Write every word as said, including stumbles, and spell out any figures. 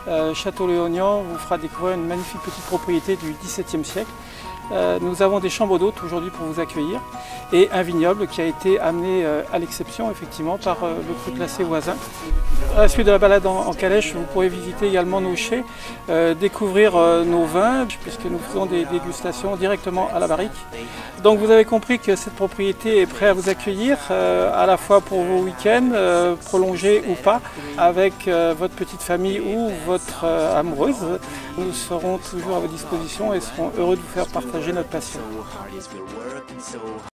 Euh, Château-le-Ognan vous fera découvrir une magnifique petite propriété du dix-septième siècle. Euh, nous avons des chambres d'hôtes aujourd'hui pour vous accueillir et un vignoble qui a été amené euh, à l'exception effectivement par euh, le cru classé voisin. À la suite de la balade en, en calèche, vous pourrez visiter également nos chais, euh, découvrir euh, nos vins puisque nous faisons des dégustations directement à la barrique. Donc vous avez compris que cette propriété est prête à vous accueillir euh, à la fois pour vos week-ends, euh, prolongés ou pas, avec euh, votre petite famille ou votre euh, amoureuse. Nous serons toujours à votre disposition et serons heureux de vous faire partager notre passion.